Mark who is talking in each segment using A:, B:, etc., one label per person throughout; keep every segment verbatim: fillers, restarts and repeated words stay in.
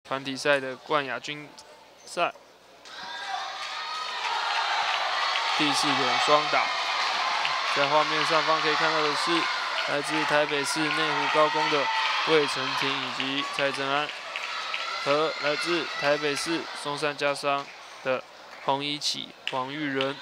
A: 团体赛的冠亚军赛。第四轮双打，在画面上方可以看到的是来自台北市内湖高工的魏成廷以及蔡正安，和来自台北市松山家商的洪一启、王玉仁。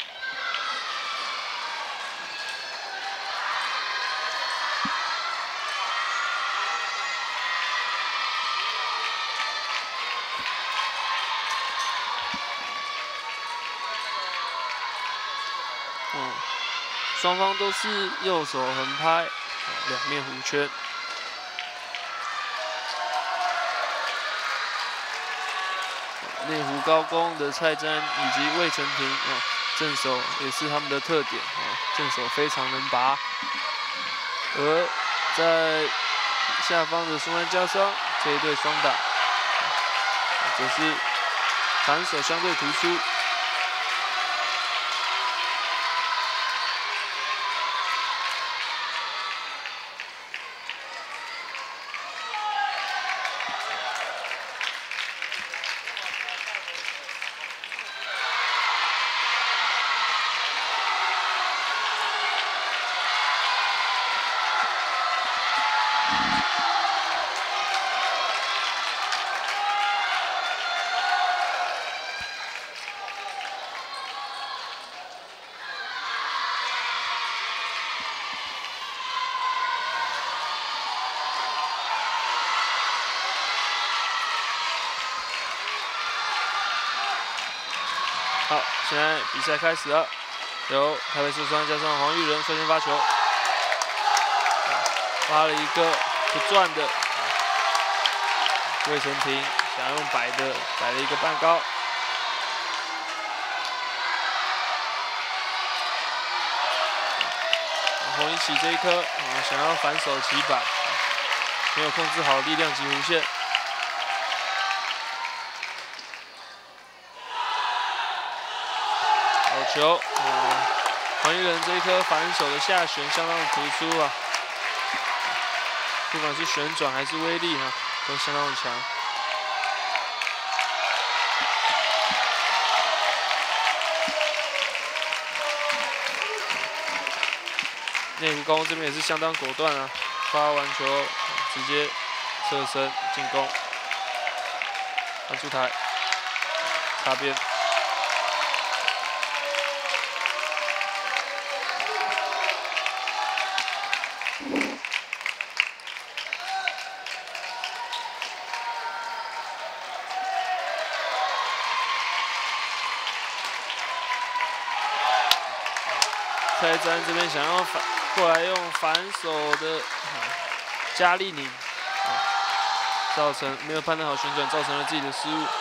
A: 嗯，双方都是右手横拍，两面弧圈。内湖高工的蔡真以及魏成廷，哦，正手也是他们的特点，哦，正手非常能拔。而在下方的松山家商这一对双打，则是反手相对突出。 好，现在比赛开始了，由台北市双加上黄玉仁率先发球，发了一个不转的，魏成廷想用摆的，摆了一个半高。洪一起这一颗啊，想要反手起摆，没有控制好力量及弧线。 好球！啊，黄玉仁这一颗反手的下旋相当的突出啊，不管是旋转还是威力哈、啊，都相当的强。内湖高工这边也是相当果断啊，发完球、啊、直接侧身进攻，翻出台，擦边。 蔡真这边想要反过来用反手的加力拧，啊，造成没有判断好旋转，造成了自己的失误。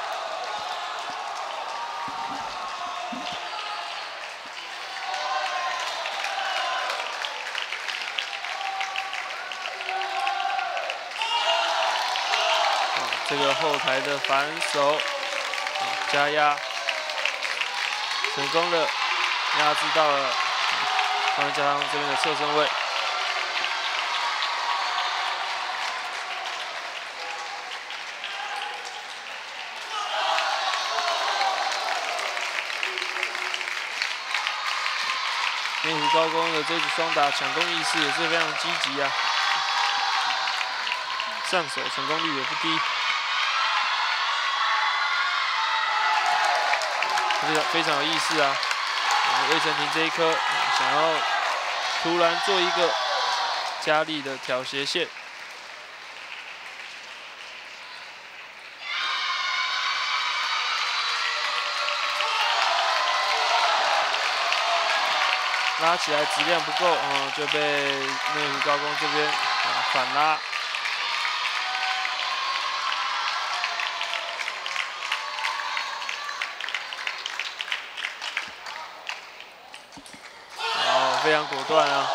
A: 啊，这个后台的反手，啊，加压，成功的压制到了。 双加上这边的侧身位，内湖高工的这组双打抢攻意识也是非常积极啊，上手成功率也不低，非常非常有意思啊。 魏成廷这一颗想要突然做一个加力的挑斜线，拉起来质量不够，嗯，就被内湖高工这边啊反拉。 非常果断啊！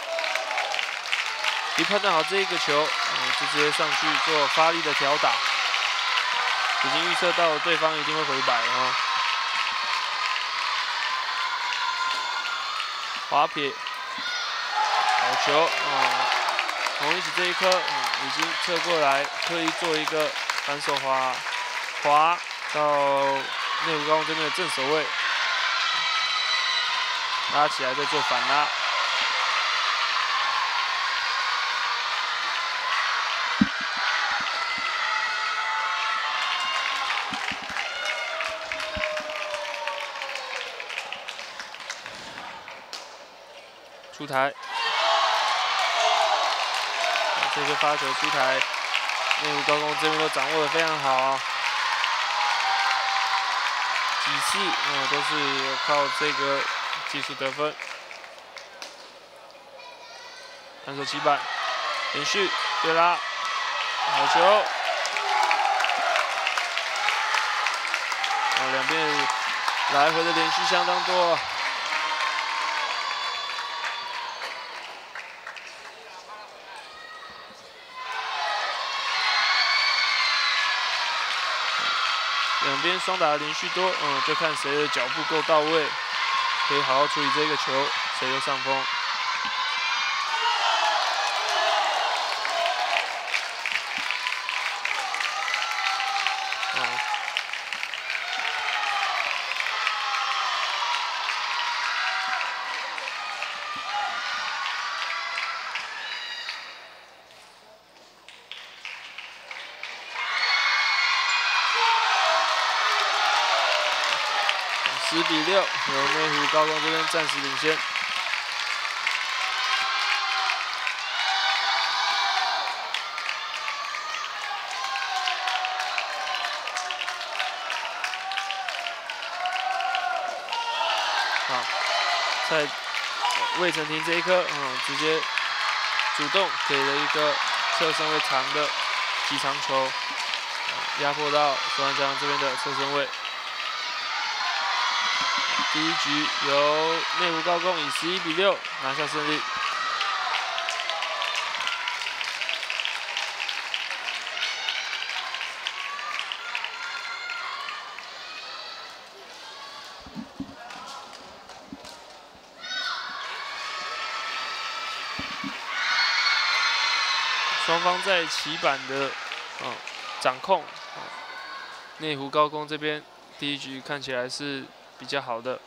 A: 一判断好这一个球，嗯，就直接上去做发力的挑打，已经预测到对方一定会回摆了哈。滑撇，好球啊！洪一起这一颗，嗯，已经侧过来，刻意做一个反手滑滑到内湖高中这边的正手位，拉起来再做反拉。 出台，这个发球出台，内湖高工这边都掌握的非常好啊，几次啊、嗯、都是靠这个技术得分。反手起板，连续对拉，好球，啊两边来回的连续相当多。 两边双打连续多，嗯，就看谁的脚步够到位，可以好好处理这个球，谁有上风。嗯，十比六，由内湖高工这边暂时领先。好，在魏晨廷这一颗，嗯，直接主动给了一个侧身位长的击长球，压迫到苏安江这边的侧身位。 第一局由内湖高工以十一比六拿下胜利。双方在起板的嗯掌控，内湖高工这边第一局看起来是 比较好的，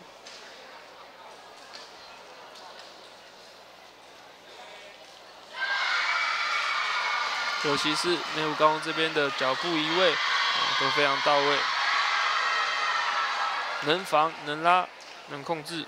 A: 尤其是内湖高工这边的脚步移位、啊、都非常到位，能防能拉能控制。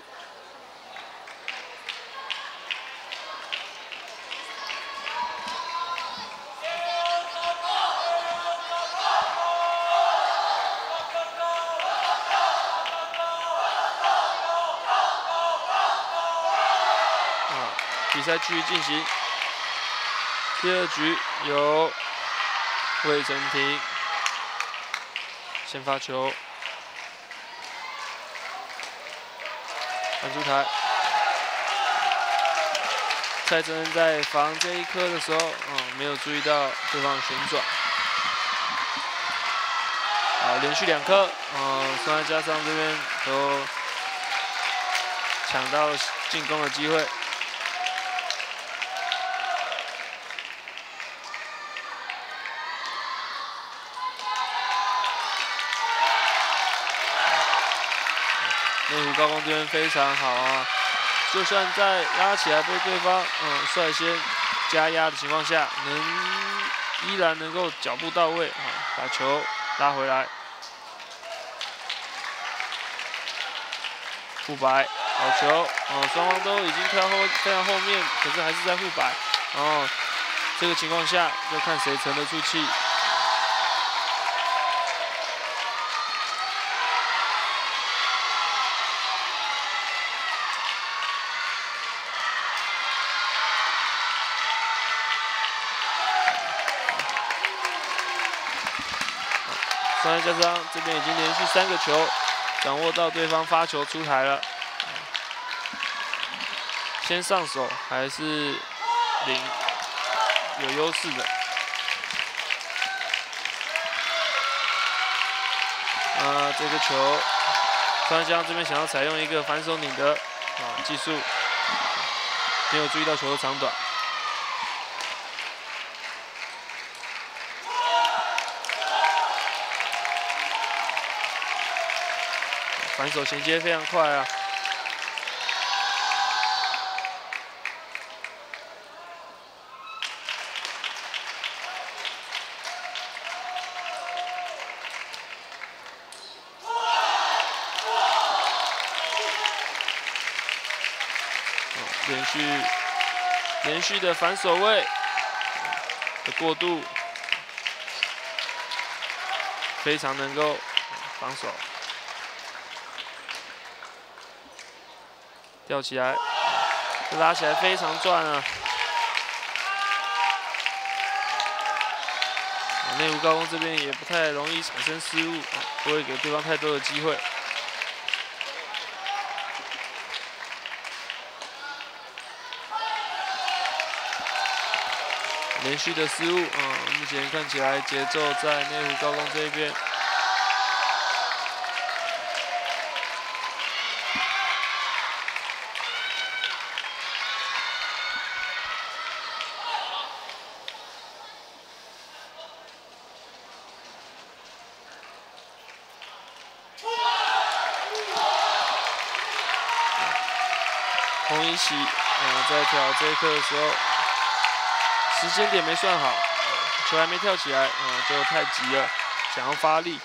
A: 比赛继续进行，第二局由魏晨廷先发球，反出台。蔡正恩在防这一颗的时候，嗯，没有注意到对方的旋转。好，连续两颗，嗯，双安加上这边都抢到进攻的机会。 内湖高工这边非常好啊，就算在拉起来被对方嗯率先加压的情况下，能依然能够脚步到位啊，把球拉回来。互摆，好球哦，双方都已经跳后非常后面，可是还是在互摆。然后这个情况下，就看谁沉得住气。 双安家商这边已经连续三个球掌握到对方发球出台了，先上手还是领有优势的。啊，这个球，双安家这边想要采用一个反手拧的啊技术，没有注意到球的长短。 反手衔接非常快啊。连续连续的反手位的过渡，非常能够防守，吊起来，拉起来非常转啊！内湖高工这边也不太容易产生失误，不会给对方太多的机会。 连续的失误，嗯，目前看起来节奏在内湖高工这一边。洪一喜，嗯，在挑这一颗的时候。 时间点没算好，球还没跳起来，嗯，就太急了，想要发力。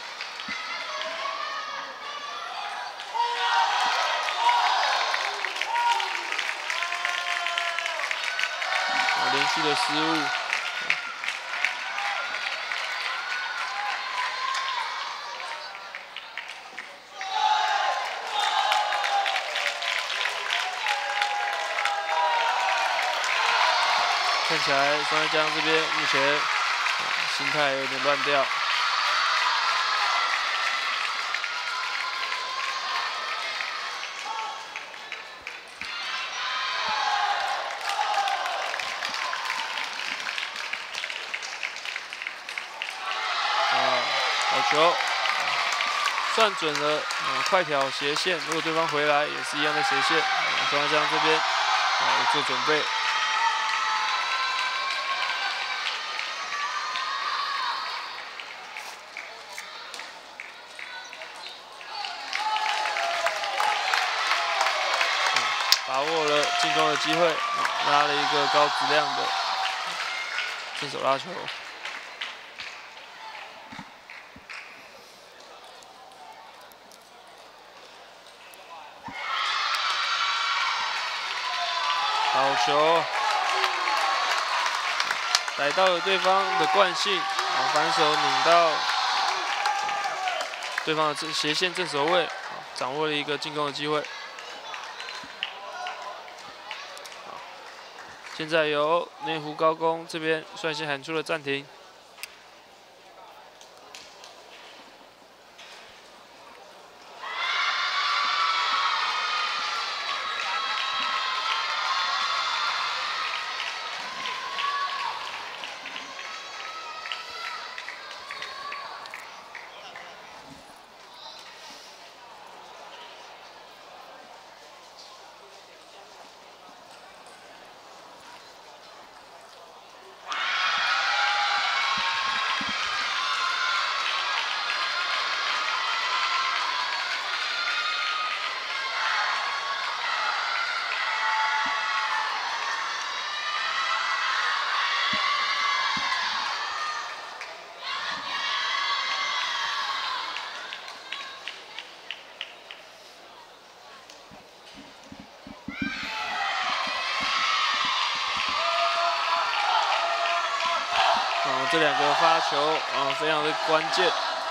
A: 连续的失误，看起来双叶江这边目前、嗯、心态有点乱掉。啊，好球，算准了，嗯，快挑斜线，如果对方回来也是一样的斜线，嗯、双叶江这边啊做准备。 把握了进攻的机会，拉了一个高质量的正手拉球。好球，逮到了对方的惯性，啊，反手拧到对方的正斜线正手位，掌握了一个进攻的机会。 现在由内湖高工这边率先喊出了暂停。这两个发球啊，非常的关键。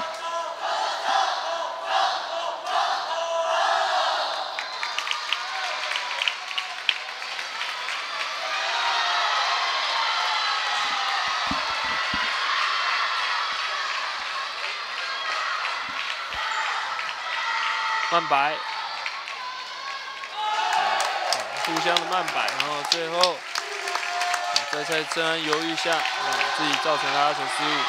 A: 慢摆，互相的慢摆，然后最后。 在在郑安犹豫下，啊，自己造成拉球失误。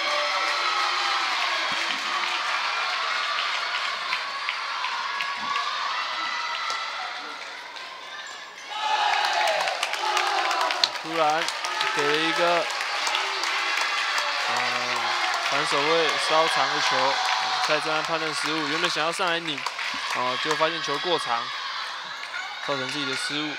A: 突然给了一个，啊，反手位稍长的球， 蔡正安判断失误，原本想要上来拧，哦，结果发现球过长，造成自己的失误。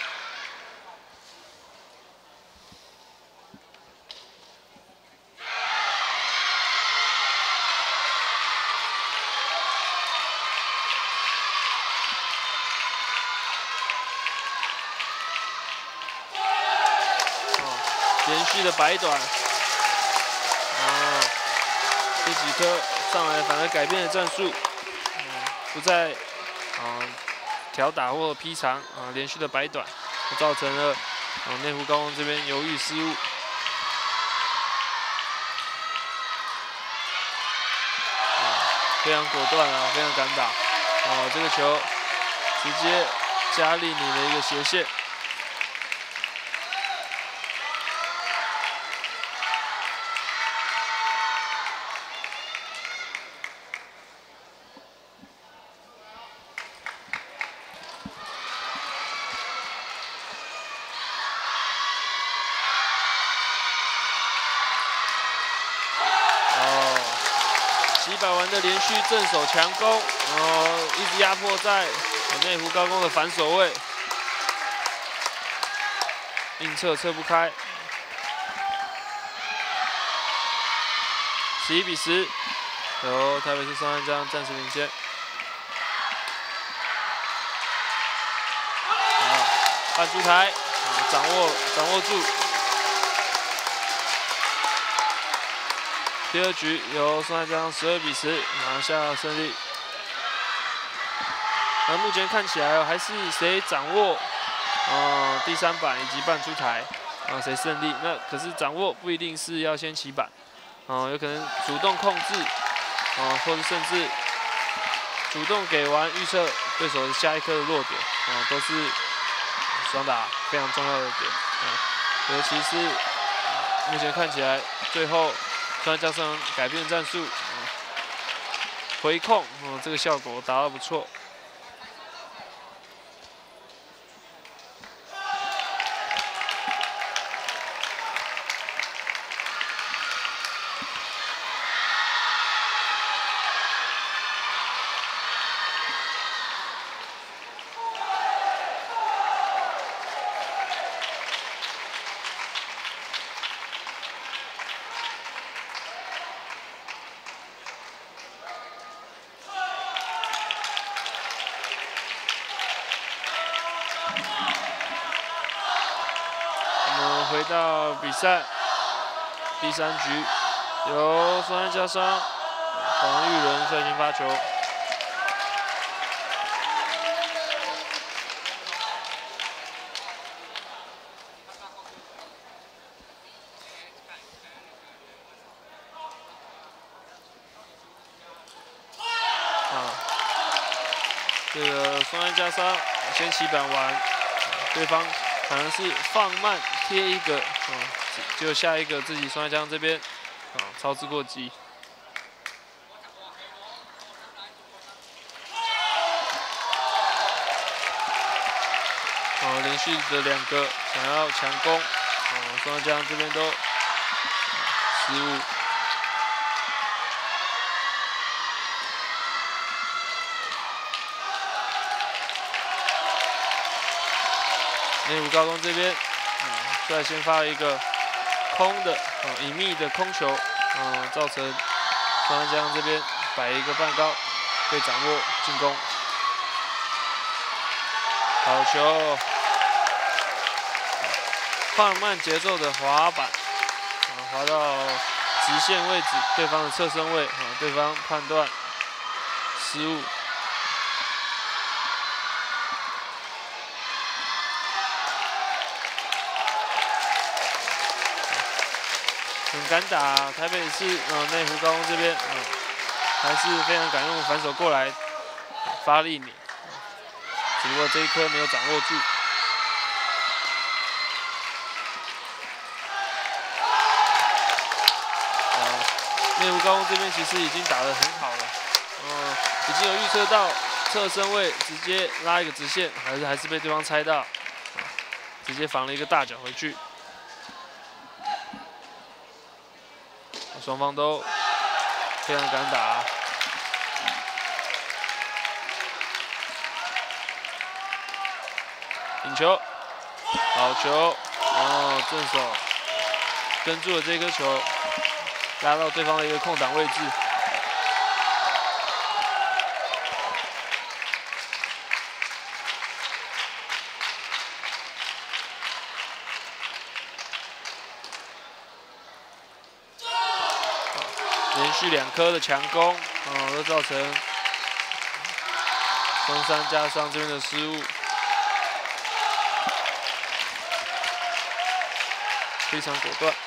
A: 连续的摆短，啊，这几颗上来反而改变了战术，嗯，不再啊挑打或劈长啊，连续的摆短，造成了啊内湖高工这边犹豫失误，啊，非常果断啊，非常敢打，啊，这个球直接加力你的一个斜线。 击摆完的连续正手强攻，然后一直压迫在内湖高工的反手位，硬撤撤不开，十一比十，由台北市松山江暂时领先。好，半出台，掌握掌握住。 第二局由松山江十二比十拿下胜利。那目前看起来还是谁掌握呃第三板以及半出台啊谁胜利。那可是掌握不一定是要先起板，啊、呃、有可能主动控制，啊、呃、或者甚至主动给完预测对手下一颗的弱点，啊、呃、都是双打非常重要的点。啊、呃、尤其是、呃、目前看起来最后。 再加上改变战术，嗯、回控，嗯，这个效果达到不错。回到比赛第三局，由松山家商黄玉伦率先发球。啊，这个松山家商先起板完，对方反而是放慢。 贴一个，啊、嗯，就下一个自己松山江这边，啊，操之过急。哦，连续的两个想要强攻，哦，松山江这边都、啊、失误。内湖高工这边。 率先发了一个空的，呃，隐秘的空球，嗯、呃，造成松山江这边摆一个半高，被掌握进攻。好球，放慢节奏的滑板，啊、呃，滑到直线位置，对方的侧身位，啊、呃，对方判断失误。 很敢打，台北市呃内湖高工这边，嗯、呃，还是非常敢用反手过来发力你，只不过这一颗没有掌握住。呃，内湖高工这边其实已经打得很好了，呃，已经有预测到侧身位直接拉一个直线，还是还是被对方猜到，直接防了一个大脚回去。 双方都非常敢打， 引球，好球，哦，正手跟住了这颗球，拉到对方的一个空档位置。连续两颗的强攻，哦，都造成中山加上这边的失误，非常果断。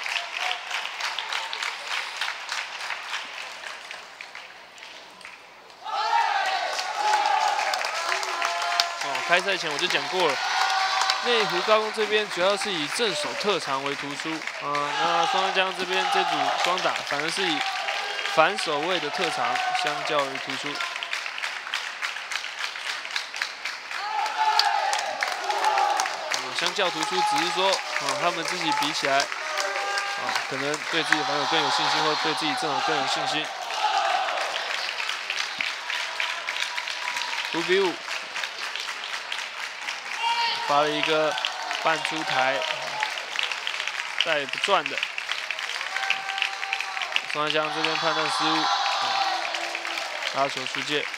A: 哦，开赛前我就讲过了，内湖高工这边主要是以正手特长为突出，啊、呃，那双山江这边这组双打反而是以反手位的特长相较于突出。嗯、相较突出，只是说，啊、嗯，他们自己比起来，啊、可能对自己的防守更有信心，或对自己正手更有信心。五比五，发了一个半出台，再也不转的。双山江这边判断失误，拉球出界。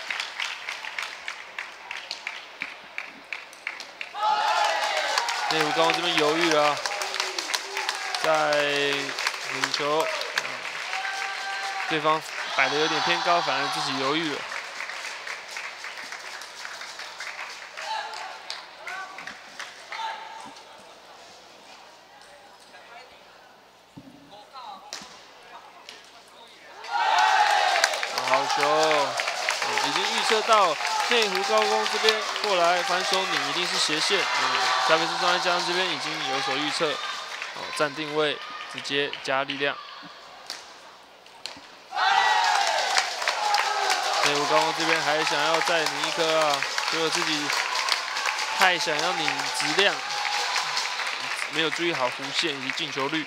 A: 内湖高工这边犹豫了，在领球，对方摆的有点偏高，反而自己犹豫了。好球！已经预测到内湖高工这边过来反手拧一定是斜线，嗯，特别是双山江这边已经有所预测，哦，站定位直接加力量。内湖高工这边还想要再拧一颗啊，结果自己太想要拧质量，没有注意好弧线以及进球率。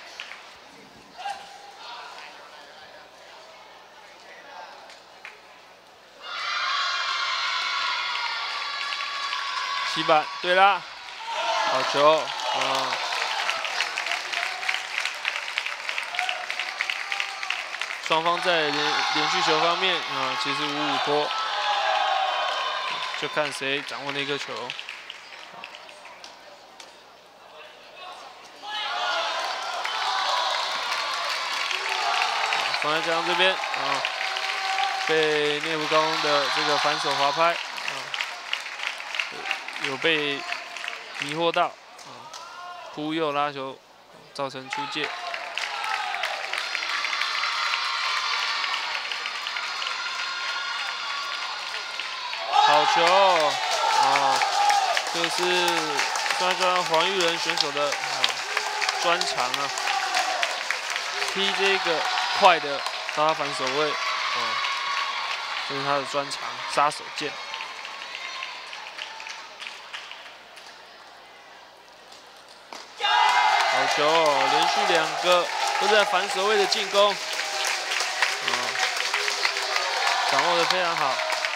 A: 起板对啦，好球，嗯，双方在连连续球方面啊、嗯，其实五五波，就看谁掌握那颗球。双山江这边啊、嗯，被内湖高工的这个反手滑拍啊。嗯，有被迷惑到，啊，扑右拉球，造成出界。好球，啊，这个是双山江黄玉仁选手的啊专长啊，踢这个快的到他反手位，啊，这是他的专长，杀手锏。好球哦，连续两个都在反手位的进攻，嗯，掌握的非常好。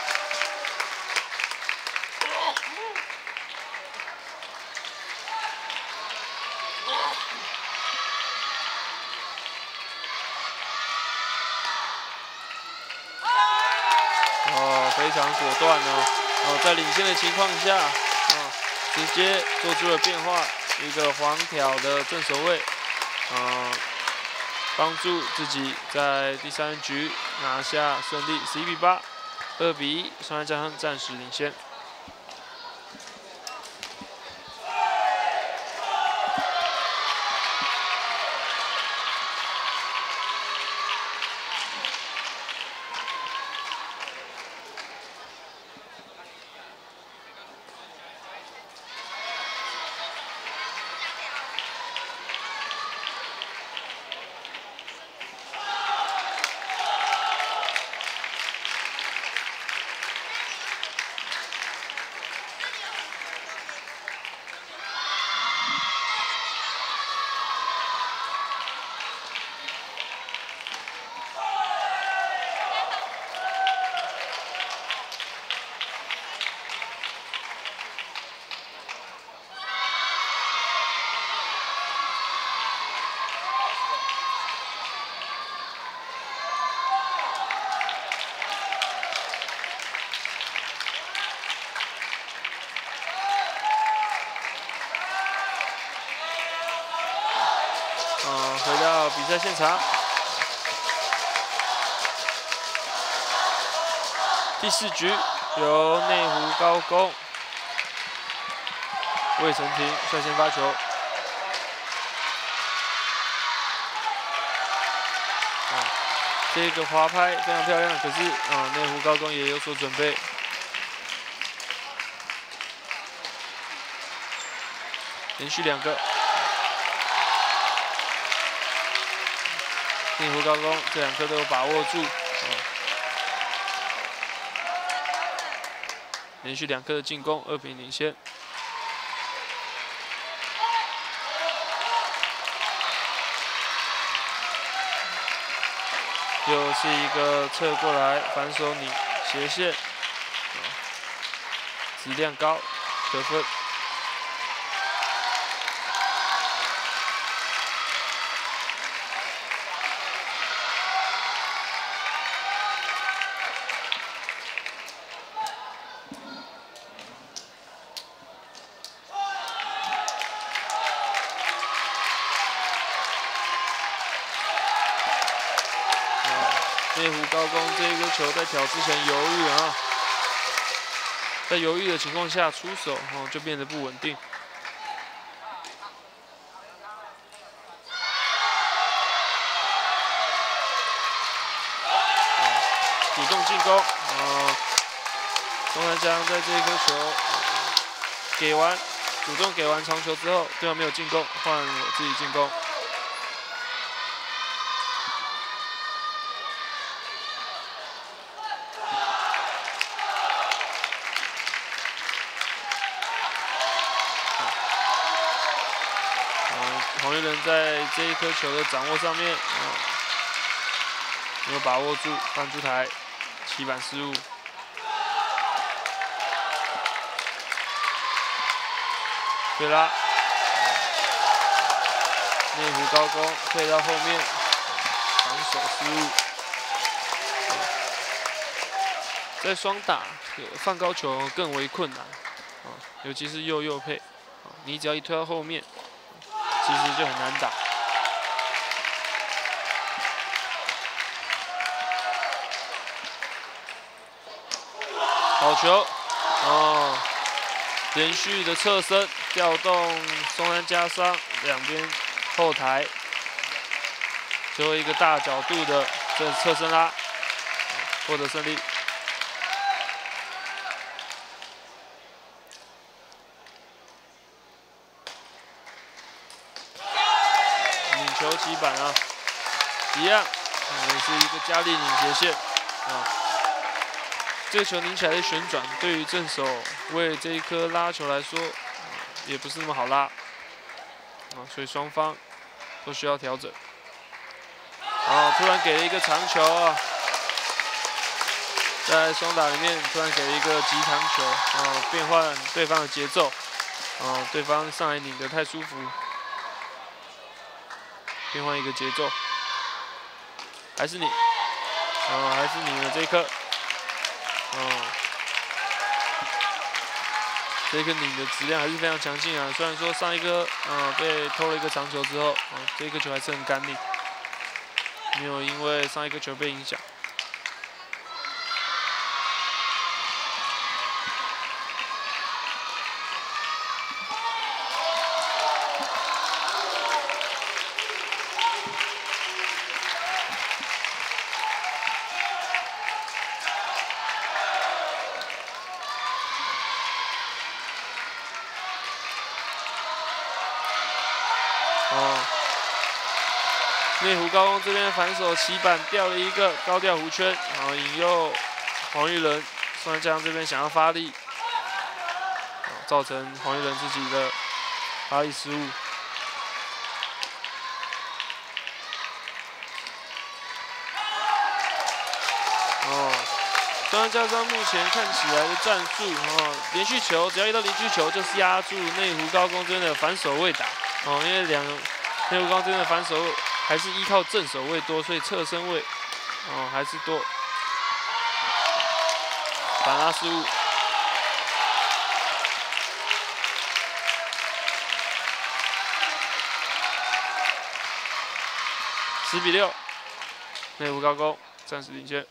A: 哦，非常果断哦，哦，在领先的情况下，啊、哦，直接做出了变化。一个黄挑的正手位，嗯，帮助自己在第三局拿下胜利，十一比八，二比一，双山江暂时领先。 到比赛现场。第四局由内湖高工魏成廷率先发球。 这个滑拍非常漂亮，可是啊，内湖高工也有所准备。连续两个，内湖高工这两颗都有把握住，啊，连续两颗的进攻，二比零领先。 又是一个侧过来反手拧斜线，质量高，得分。内湖高工这个球在挑之前犹豫啊，在犹豫的情况下出手，哦，就变得不稳定。哦、主动进攻，哦，钟南江在这一颗球给完，主动给完长球之后，对方没有进攻，换我自己进攻。 黄玉仁在这一颗球的掌握上面，啊，没有把握住，翻出台，起板失误。对啦，内湖高工退到后面，防守失误。在双打，放高球更为困难，啊，尤其是右右配，啊，你只要一推到后面。 其实就很难打。好球，哦，连续的侧身调动松山家商两边后台，最后一个大角度的这侧身拉，获得胜利。 球起板啊，一样，也是一个加力拧斜线啊。这个球拧起来的旋转，对于正手为这一颗拉球来说，啊、也不是那么好拉啊，所以双方都需要调整。啊，突然给了一个长球啊，在双打里面突然给了一个急长球啊，变换对方的节奏啊，对方上来拧得太舒服。 变换一个节奏，还是你，哦，还是你的这一颗，哦，这一颗你的质量还是非常强劲啊。虽然说上一颗，呃，被偷了一个长球之后，啊、哦，这一颗球还是很干净，没有因为上一颗球被影响。哦，内湖高工这边反手起板掉了一个高吊弧圈，然后引诱黄玉仁双江这边想要发力，造成黄玉仁自己的发力失误。哦，双江商目前看起来的战术，哦，连续球只要一到连续球就是压住内湖高工这边的反手位打。 哦，因为两内湖高工这边的反手还是依靠正手位多，所以侧身位哦还是多。反拉失误。 十比六，内湖高工暂时领先。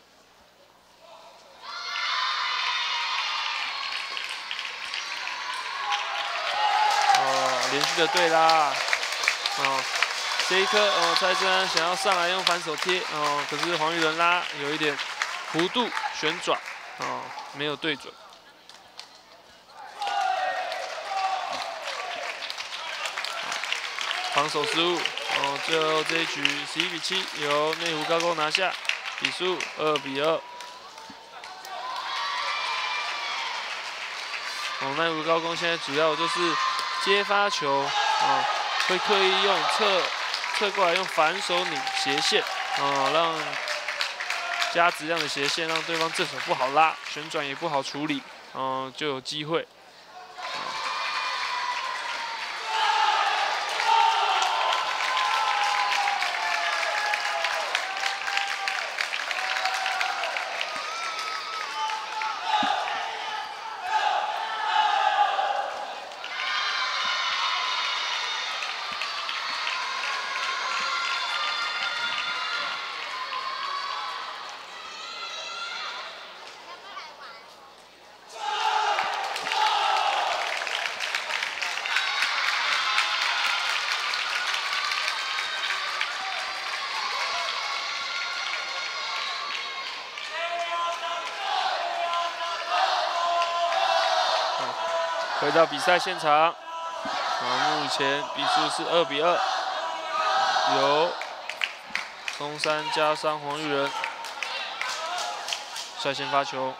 A: 哦，连续的对拉，哦，这一颗哦，蔡正安想要上来用反手贴，哦，可是黄玉伦拉有一点弧度旋转，哦，没有对准。 防守失误，哦，最后这一局十一比七，由内湖高工拿下，比数二比二。哦，内湖高工现在主要就是接发球，啊、哦，会刻意用侧侧过来用反手拧斜线，哦，让加质量的斜线让对方正手不好拉，旋转也不好处理，哦，就有机会。 回到比赛现场，啊，目前比数是二比二，由松山加上黄玉仁率先发球，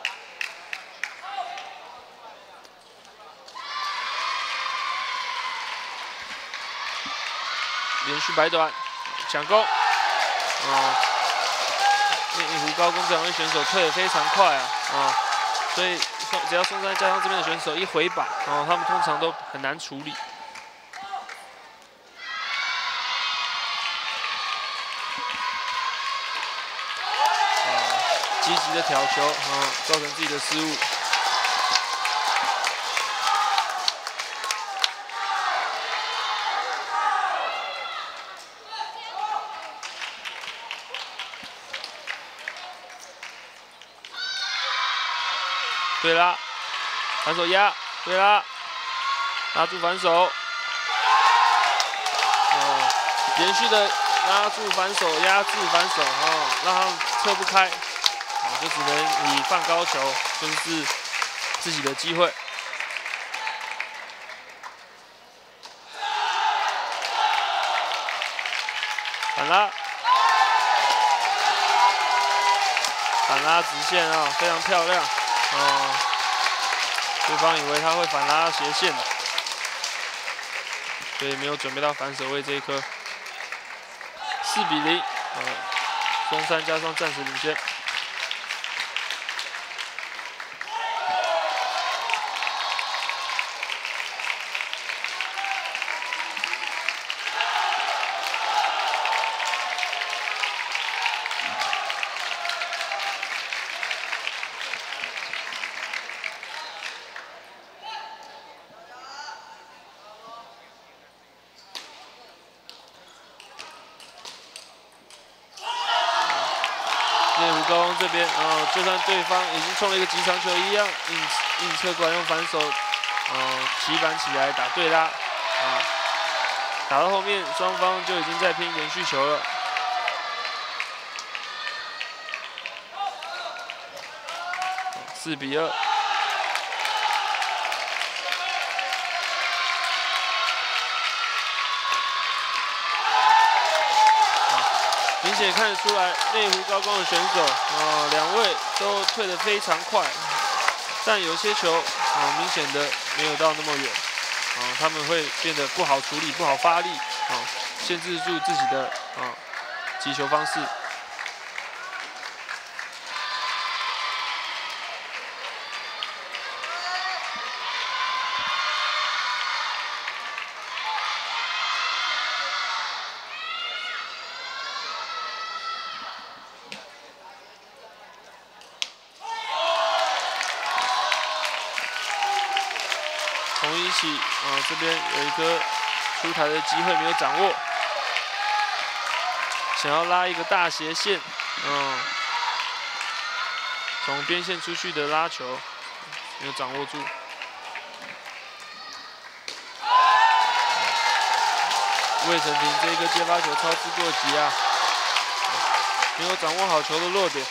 A: 连续摆短，抢攻，啊，内湖高工这两位选手退得非常快啊，啊。 所以，只要松山加上这边的选手一回摆，哦，他们通常都很难处理。啊，积极的挑球，啊，造成自己的失误。对啦，反手压，对啦，拉住反手，哦，连续的拉住反手，压制反手，哦，让他撤不开，哦，就只能以放高球宣示自己的机会。反拉，反拉直线啊，非常漂亮。 哦，对方以为他会反拉斜线，所以没有准备到反手位这一颗。四比零，呃，松山加上暂时领先。内湖高工这边，呃，就算对方已经冲了一个急长球一样，硬硬侧过来用反手，呃，起反起来打对拉，啊，打到后面双方就已经在拼连续球了。四比二。明显看得出来，内湖高工的选手，呃，两位都退得非常快，但有些球，呃，明显的没有到那么远，啊、呃，他们会变得不好处理、不好发力，啊、呃，限制住自己的啊、呃、击球方式。洪一起，啊、呃，这边有一颗出台的机会没有掌握， 想要拉一个大斜线，嗯，从边线出去的拉球没有掌握住。魏成廷这个接发球操之过急啊，没有掌握好球的落点。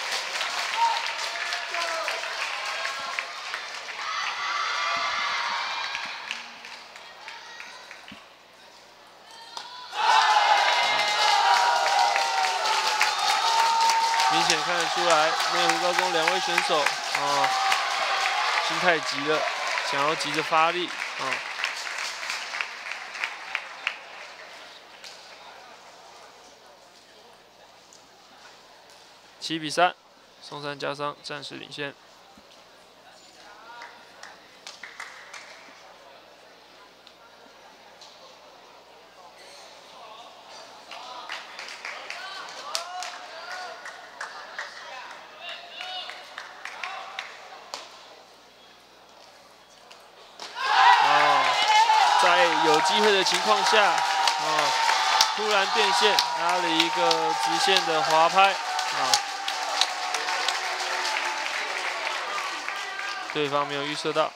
A: 明显看得出来，内湖高中两位选手啊，心太急了，想要急着发力啊。七比三，松山家商暂时领先。 在有机会的情况下，啊，突然变线，拉了一个直线的滑拍，啊，对方没有预测到，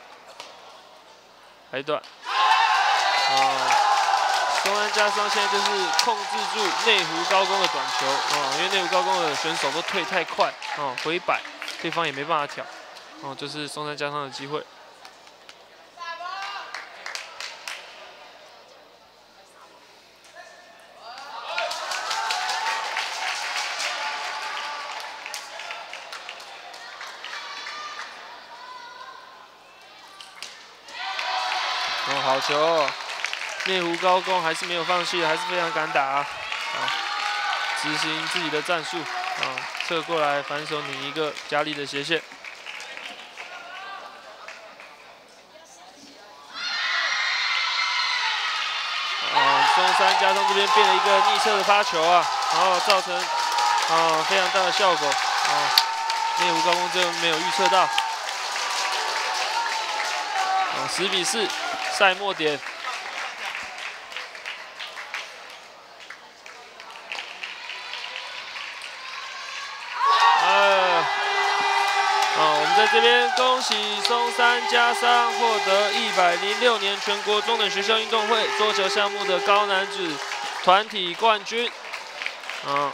A: 还短，啊，松山家商现在就是控制住内湖高工的短球，啊，因为内湖高工的选手都退太快，啊，回摆，对方也没办法挑，哦，这是松山家商的机会。 哦，好球、哦！内湖高工还是没有放弃，还是非常敢打啊！啊，执行自己的战术啊，侧过来反手拧一个加力的斜线。啊，松山家商这边变了一个逆侧的发球啊，然后造成啊非常大的效果啊，内湖高工这没有预测到。啊，十比四。 赛末点，呃，啊，我们在这边恭喜松山家商获得一百零六年全国中等学校运动会桌球项目的高男子团体冠军，啊，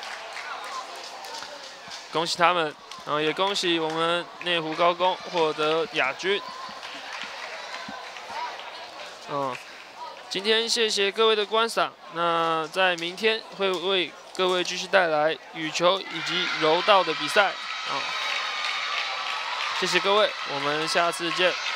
A: 恭喜他们，然后也恭喜我们内湖高工获得亚军，嗯。 今天谢谢各位的观赏，那在明天会为各位继续带来羽球以及柔道的比赛啊，谢谢各位，我们下次见。